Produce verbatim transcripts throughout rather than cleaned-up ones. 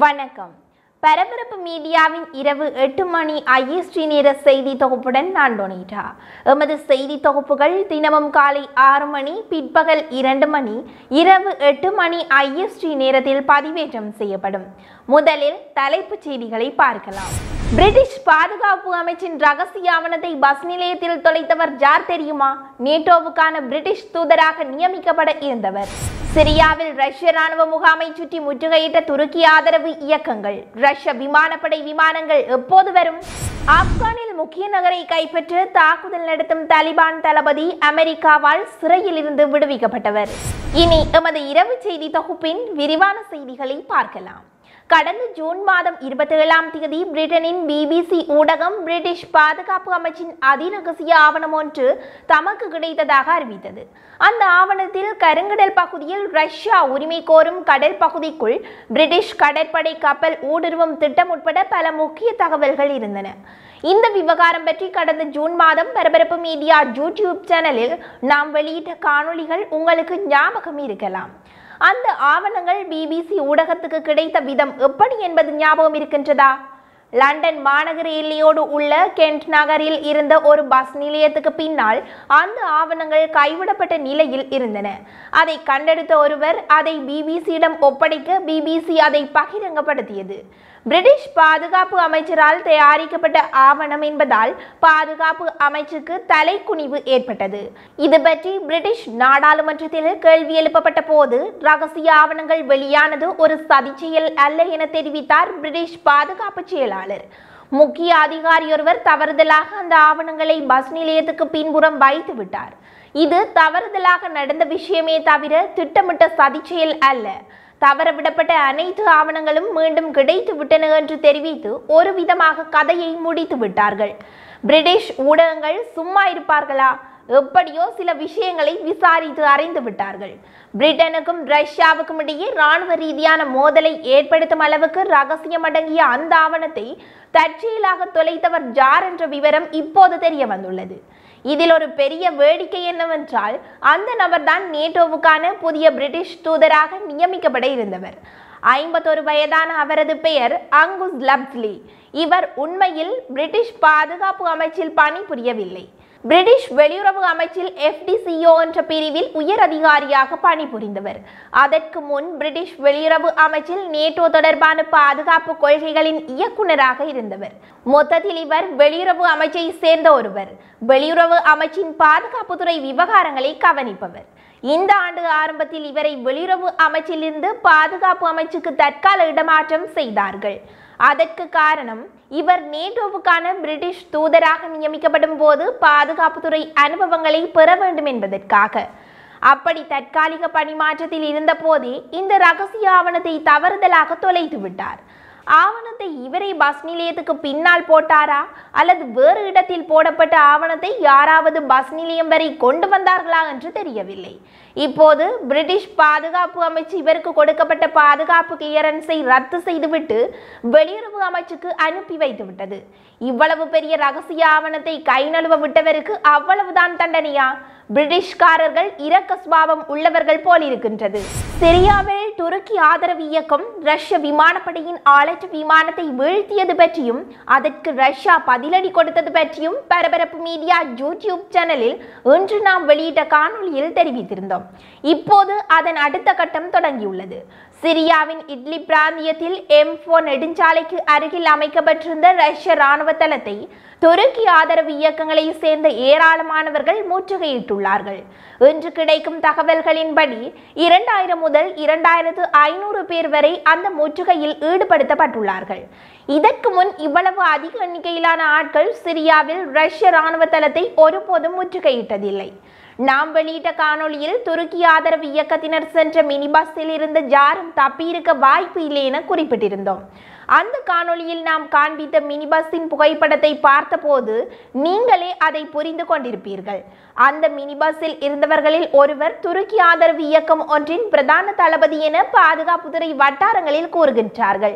வணக்கம். பரபரப மீடியாவின் இரவு எட்டு மணி ஐ எஸ் டி நேர செய்தி தொகுப்புடன் நான் டொனிட்டா. எமது செய்தி தொகுப்புகள் தினமும் காலை ஆறு மணி, பிற்பகல் இரண்டு மணி, இரவு எட்டு மணி ஐ எஸ் டி நேரத்தில் பதிவேற்றம் செய்யப்படும். முதலில் தலைப்புச் செய்திகளை பார்க்கலாம். பிரிட்டிஷ் பாதுகாப்பு அமைச்சின் ரகசிய ஆவணத்தை பஸ் நிலையத்தில் தொலைத்தவர் யார் தெரியுமா? நேட்டோவுக்கான பிரிட்டிஷ் தூதராக நியமிக்கப்பட இருந்தவர். சிரியாவில் ரஷ்ய ராணுவ முகாமை சுற்றி முற்றுகையிட்ட துருக்கி ஆதரவு இயக்கங்கள். ரஷ்ய விமானப்படை விமானங்கள் எப்போது வரும்? ஆப்கானில் முக்கிய நகரை கைப்பற்று தாக்குதல் நடத்தும் தாலிபான் தளபதி அமெரிக்காவால் சிறையில் இருந்து விடுவிக்கப்பட்டவர். இனி எமது இரவு செய்தி தொகுப்பின் விரிவான செய்திகளை பார்க்கலாம். கடந்த ஜூன் மாதம் இருபத்தி ஏழாம் தேதி பிரிட்டனின் பிபிசி ஊடகம் பிரிட்டிஷ் பாதுகாப்பு அமைச்சின் அதிரகசிய ஆவணம் ஒன்று தமக்கு கிடைத்ததாக அறிவித்தது. அந்த ஆவணத்தில் கருங்கடல் பகுதியில் ரஷ்யா உரிமை கோரும் கடல் பகுதிக்குள் பிரிட்டிஷ் கடற்படை கப்பல் ஊடுருவும் திட்டம் உட்பட பல முக்கிய தகவல்கள் இருந்தன. இந்த விவகாரம் பற்றி கடந்த ஜூன் மாதம் பரபரப்பு மீடியா யூடியூப் சேனலில் நாம் வெளியிட்ட காணொளிகள் உங்களுக்கு ஞாபகம் இருக்கலாம். அந்த ஆவணங்கள் பிபிசி ஊடகத்துக்கு கிடைத்த விதம் எப்படி என்பது ஞாபகம் இருக்கின்றதா? லண்டன் மாநகர எல்லையோடு உள்ள கென்ட் நகரில் இருந்த ஒரு பஸ் நிலையத்துக்கு பின்னால் அந்த ஆவணங்கள் கைவிடப்பட்ட நிலையில் இருந்தன. அதை கண்டெடுத்த ஒருவர் அதை பிபிசியிடம் ஒப்படைக்க பிபிசி அதை பகிரங்கப்படுத்தியது. பிரிட்டிஷ் பாதுகாப்பு அமைச்சரால் தயாரிக்கப்பட்ட ஆவணம் என்பதால் பாதுகாப்பு அமைச்சுக்கு தலைக்குனிவு ஏற்பட்டது. இது பற்றி பிரிட்டிஷ் நாடாளுமன்றத்தில் கேள்வி எழுப்பப்பட்ட போது ரகசிய ஆவணங்கள் வெளியானது ஒரு சதிச்செயல் அல்ல என தெரிவித்தார் பிரிட்டிஷ் பாதுகாப்பு செயலாளர். முக்கிய அதிகாரியொருவர் தவறுதலாக அந்த ஆவணங்களை பஸ் நிலையத்துக்கு பின்புறம் வைத்து விட்டார். இது தவறுதலாக நடந்த விஷயமே தவிர திட்டமிட்ட சதிச்செயல் அல்ல. தவறவிடப்பட்ட அனைத்து ஆவணங்களும் மீண்டும் கிடைத்து விட்டன என்று தெரிவித்து ஒரு விதமாக கதையை முடித்து விட்டார்கள். பிரிட்டிஷ் ஊடகங்கள் சும்மா இருப்பார்களா? எப்படியோ சில விஷயங்களை விசாரித்து அறிந்து விட்டார்கள். பிரிட்டனுக்கும் ரஷ்யாவுக்கும் இடையே இராணுவ ரீதியான மோதலை ஏற்படுத்தும் அளவுக்கு ரகசியம் அடங்கிய அந்த ஆவணத்தை தற்செயலாக தொலைத்தவர் யார் என்ற விவரம் இப்போது தெரிய வந்துள்ளது. இதில் ஒரு பெரிய வேடிக்கை என்னவென்றால் அந்த நபர்தான் நேட்டோவுக்கான புதிய பிரிட்டிஷ் தூதராக நியமிக்கப்பட இருந்தவர். ஐம்பத்தொரு வயதான அவரது பெயர் அங்குஸ் லப்ஸ்லி. இவர் உண்மையில் பிரிட்டிஷ் பாதுகாப்பு அமைச்சில் பணிபுரியவில்லை. பிரிட்டிஷ் வெளியுறவு அமைச்சில் எஃப் டி சி ஓ என்ற பிரிவில் உயர் அதிகாரியாக பணிபுரிந்தவர். அதற்கு முன் பிரிட்டிஷ் வெளியுறவு அமைச்சில் நேட்டோ தொடர்பான பாதுகாப்பு கொள்கைகளின் இயக்குநராக இருந்தவர். மொத்தத்தில் இவர் வெளியுறவு அமைச்சை சேர்ந்த ஒருவர். வெளியுறவு அமைச்சின் பாதுகாப்புத்துறை விவகாரங்களை கவனிப்பவர். இந்த ஆண்டு ஆரம்பத்தில் இவரை வெளியுறவு அமைச்சிலிருந்து பாதுகாப்பு அமைச்சுக்கு தற்கால இடமாற்றம் செய்தார்கள். அதற்கு காரணம் இவர் நேட்டோவுக்கான பிரிட்டிஷ் தூதராக நியமிக்கப்படும் போது பாதுகாப்புத்துறை அனுபவங்களை பெற வேண்டும் என்பதற்காக. அப்படி தற்காலிக பணிமாற்றத்தில் இருந்த போதே இந்த ரகசிய ஆவணத்தை தவறுதலாக தொலைத்து விட்டார். ஆவணத்தை இவரை பஸ் நிலையத்துக்கு பின்னால் போட்டாரா அல்லது வேறு இடத்தில் போடப்பட்ட ஆவணத்தை யாராவது பஸ் நிலையம் வரை கொண்டு வந்தார்களா என்று தெரியவில்லை. இப்போது பிரிட்டிஷ் பாதுகாப்பு அமைச்சு இவருக்கு கொடுக்கப்பட்ட பாதுகாப்பு கிளியரன்ஸை ரத்து செய்துவிட்டு வெளியுறவு அமைச்சுக்கு அனுப்பி வைத்து விட்டது. இவ்வளவு பெரிய ரகசிய ஆவணத்தை கை நழுவ விட்டவருக்கு அவ்வளவுதான் தண்டனையா? பிரிட்டிஷ்காரர்கள் இரக்க சுபாவம் உள்ளவர்கள் போல் இருக்கின்றது. சிரியாவில் துருக்கி ஆதரவு இயக்கம் ரஷ்ய விமானப்படையின் ஆளற்ற விமானத்தை வீழ்த்தியது பற்றியும் அதற்கு ரஷ்யா பதிலடி கொடுத்தது பற்றியும் பரபரப்பு மீடியா யூடியூப் சேனலில் இன்று நாம் வெளியிட்ட காணொளியில் தெரிவித்திருந்தோம். இப்போது அதன் அடுத்த கட்டம் தொடங்கியுள்ளது. சிரியாவின் இட்லி பிராந்தியத்தில் எம் போர் நெடுஞ்சாலைக்கு அருகில் அமைக்கப்பட்டிருந்த ரஷ்ய இராணுவ தளத்தை துருக்கி ஆதரவு இயக்கங்களை சேர்ந்த ஏராளமானவர்கள் முற்றுகையிட்டுள்ளார்கள். இன்று கிடைக்கும் தகவல்களின்படி இரண்டாயிரம் முதல் இரண்டாயிரத்து ஐநூறு பேர் வரை அந்த முற்றுகையில் ஈடுபடுத்தப்பட்டுள்ளார்கள். இதற்கு முன் இவ்வளவு அதிக எண்ணிக்கையிலான ஆட்கள் சிரியாவில் ரஷ்ய இராணுவ தளத்தை ஒருபோதும் முற்றுகையிட்டதில்லை. நாம் வெளியிட்ட காணொளியில் துருக்கி ஆதரவு இயக்கத்தினர் சென்ற மினி பஸ்ஸில் இருந்து யாரும் தப்பியிருக்க வாய்ப்பு இல்லை என குறிப்பிட்டிருந்தோம். அந்த காணொளியில் நாம் காண்பித்த மினி பஸ்ஸின் புகைப்படத்தை பார்த்தபோது நீங்களே அதை புரிந்து கொண்டிருப்பீர்கள். அந்த மினி பஸ்ஸில் இருந்தவர்களில் ஒருவர் துருக்கி ஆதரவு இயக்கம் ஒன்றின் பிரதான தளபதி என பாதுகாப்புத்துறை வட்டாரங்களில் கூறுகின்றார்கள்.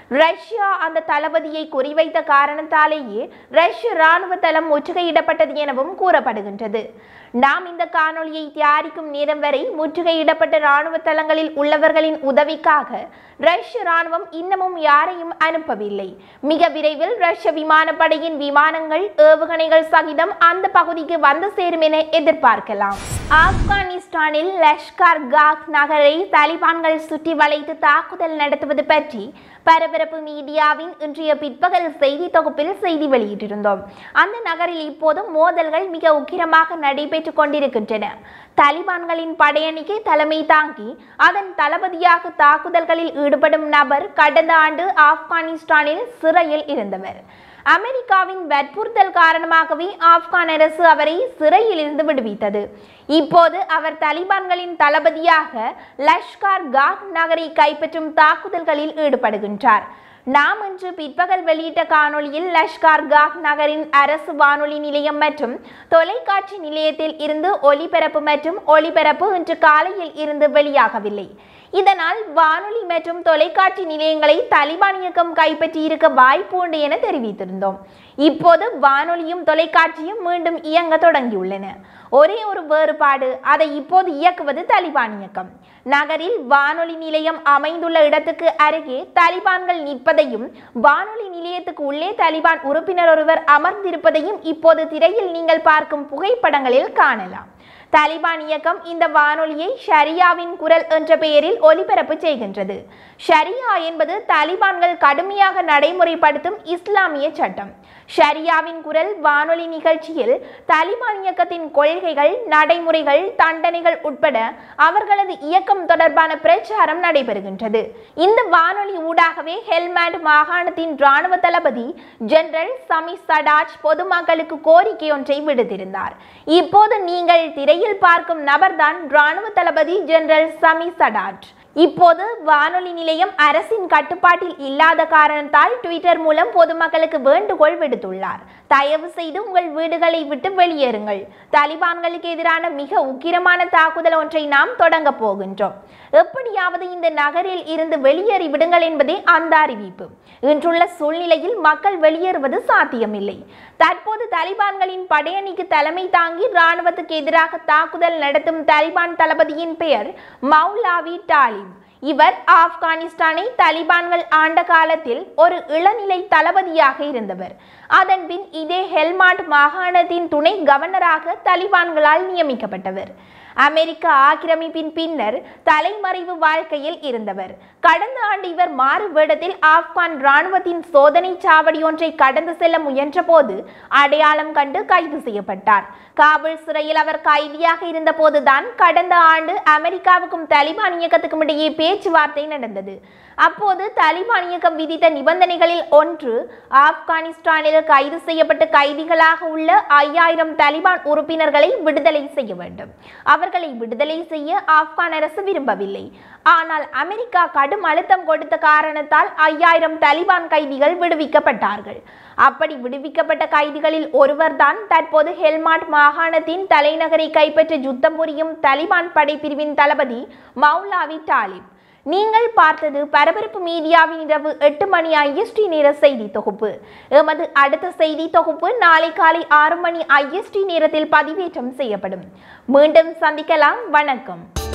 ரஷ்யா அந்த தளபதியை குறிவைத்த காரணத்தாலேயே ரஷ்ய ராணுவ தளம் முற்றுகையிடப்பட்டது எனவும் கூறப்படுகின்றது. நாம் இந்த காணொளியை தயாரிக்கும் நேரம் வரை முற்றுகையிடப்பட்ட ராணுவ தளங்களில் உள்ளவர்களின் உதவிக்காக ரஷ்ய ராணுவம் இன்னமும் யாரையும் அனுப்பவில்லை. மிக விரைவில் ரஷ்ய விமானப்படையின் விமானங்கள் ஏவுகணைகள் சகிதம் அந்த பகுதிக்கு வந்து சேரும் என எதிர்பார்க்கலாம். ஆப்கானிஸ்தானில் லஷ்கர் காக் நகரை தாலிபான்கள் சுற்றி வளைத்து தாக்குதல் நடத்துவது பற்றி பரபரப்பு மீடியாவின் இன்றைய பிற்பகல் செய்தி தொகுப்பில் செய்தி வெளியிட்டிருந்தோம். அந்த நகரில் இப்போது மோதல்கள் மிக உக்கிரமாக நடைபெற்றுக் கொண்டிருக்கின்றன. தாலிபான்களின் படையணிக்கு தலைமை தாங்கி அதன் தளபதியாக தாக்குதல்களில் ஈடுபடும் நபர் கடந்த ஆண்டு ஆப்கானிஸ்தானில் சிறையில் இருந்தவர். அமெரிக்காவின் வற்புறுத்தல் காரணமாகவே ஆப்கான் அரசு அவரை சிறையில் இருந்து விடுவித்தது. இப்போது அவர் தாலிபான்களின் தளபதியாக லஷ்கர் காக் நகரை கைப்பற்றும் தாக்குதல்களில் ஈடுபடுகின்றார். நாம் இன்று பிற்பகல் வெளியிட்ட காணொளியில் லஷ்கர் காக் நகரின் அரசு வானொலி நிலையம் மற்றும் தொலைக்காட்சி நிலையத்தில் இருந்து ஒலிபரப்பு மற்றும் ஒளிபரப்பு இன்று காலையில் இருந்து வெளியாகவில்லை. இதனால் வானொலி மற்றும் தொலைக்காட்சி நிலையங்களை தாலிபான் இயக்கம் கைப்பற்றி இருக்க வாய்ப்பு உண்டு என தெரிவித்திருந்தோம். இப்போது வானொலியும் தொலைக்காட்சியும் மீண்டும் இயங்க தொடங்கியுள்ளன. ஒரே ஒரு வேறுபாடு, அதை இப்போது இயக்குவது தாலிபான் இயக்கம். நகரில் வானொலி நிலையம் அமைந்துள்ள இடத்துக்கு அருகே தாலிபான்கள் நிற்பதையும் வானொலி நிலையத்துக்கு உள்ளே தாலிபான் உறுப்பினர் ஒருவர் அமர்ந்திருப்பதையும் இப்போது திரையில் நீங்கள் பார்க்கும் புகைப்படங்களில் காணலாம். தாலிபான் இயக்கம் இந்த வானொலியை ஷரியாவின் குரல் என்ற பெயரில் ஒலிபரப்பு செய்கின்றது. ஷரியா என்பது தாலிபான்கள் கடுமையாக நடைமுறைப்படுத்தும் இஸ்லாமிய சட்டம். ஷரியாவின் குரல் வானொலி நிகழ்ச்சியில் தாலிபான் இயக்கத்தின் கொள்கைகள், நடைமுறைகள், தண்டனைகள் உட்பட அவர்களது இயக்கம் தொடர்பான பிரச்சாரம் நடைபெறுகின்றது. இந்த வானொலி ஊடாகவே ஹெல்மண்ட் மாகாணத்தின் இராணுவ தளபதி ஜெனரல் சமி சடாஜ் பொதுமக்களுக்கு கோரிக்கை ஒன்றை விடுத்திருந்தார். இப்போது நீங்கள் திரையில் பார்க்கும் நபர்தான் இராணுவ தளபதி ஜெனரல் சமி சடாஜ். இப்போது வானொலி நிலையம் அரசின் கட்டுப்பாட்டில் இல்லாத காரணத்தால் ட்விட்டர் மூலம் பொதுமக்களுக்கு வேண்டுகோள் விடுத்துள்ளார். தயவு செய்து உங்கள் வீடுகளை விட்டு வெளியேறுங்கள். தாலிபான்களுக்கு எதிரான மிக உக்கிரமான தாக்குதல் ஒன்றை நாம் தொடங்க போகின்றோம். எப்படியாவது இந்த நகரில் இருந்து வெளியேறி விடுங்கள் என்பதே அந்த அறிவிப்பு. இன்றுள்ள சூழ்நிலையில் மக்கள் வெளியேறுவது சாத்தியமில்லை. தற்போது தாலிபான்களின் படையணிக்கு தலைமை தாங்கி இராணுவத்துக்கு எதிராக தாக்குதல் நடத்தும் தாலிபான் தளபதியின் பெயர் மௌலாவி டாலிப். இவர் ஆப்கானிஸ்தானை தாலிபான்கள் ஆண்ட காலத்தில் ஒரு இளநிலை தளபதியாக இருந்தவர். அதன்பின் இதே ஹெல்மாண்ட் மாகாணத்தின் துணை கவர்னராக தாலிபான்களால் நியமிக்கப்பட்டவர். அமெரிக்க ஆக்கிரமிப்பின் பின்னர் தலைமறைவு வாழ்க்கையில் இருந்தவர். கடந்த ஆண்டு இவர் மாறு வேடத்தில் ஆப்கான் இராணுவத்தின் சோதனை சாவடி ஒன்றை கடந்து செல்ல முயன்ற போது அடையாளம் கண்டு கைது செய்யப்பட்டார். காபூல் சிறையில் அவர் கைதியாக இருந்த போதுதான் கடந்த ஆண்டு அமெரிக்காவுக்கும் தாலிபான் இயக்கத்துக்கும் இடையே பேச்சுவார்த்தை நடந்தது. அப்போது தாலிபான் இயக்கம் விதித்த நிபந்தனைகளில் ஒன்று, ஆப்கானிஸ்தானில் கைது செய்யப்பட்ட கைதிகளாக உள்ள ஐயாயிரம் தாலிபான் உறுப்பினர்களை விடுதலை செய்ய வேண்டும். அவர்களை விடுதலை செய்ய ஆப்கான் அரசு விரும்பவில்லை. ஆனால் அமெரிக்கா கடும் அழுத்தம் கொடுத்த காரணத்தால் ஐயாயிரம் தாலிபான் கைதிகள் விடுவிக்கப்பட்டார்கள். அப்படி விடுவிக்கப்பட்ட கைதிகளில் ஒருவர்தான் தற்போது ஹெல்மாண்ட் மாகாணத்தின் தலைநகரை கைப்பற்ற யுத்தம் புரியும் தாலிபான் படைப்பிரிவின் தளபதி மௌலாவி டாலிப். நீங்கள் பார்த்தது பரபரப்பு மீடியாவின் இரவு எட்டு மணி ஐஎஸ்டி நேர செய்தி தொகுப்பு. எமது அடுத்த செய்தி தொகுப்பு நாளை காலை ஆறு மணி ஐஎஸ்டி நேரத்தில் பதிவேற்றம் செய்யப்படும். மீண்டும் சந்திக்கலாம். வணக்கம்.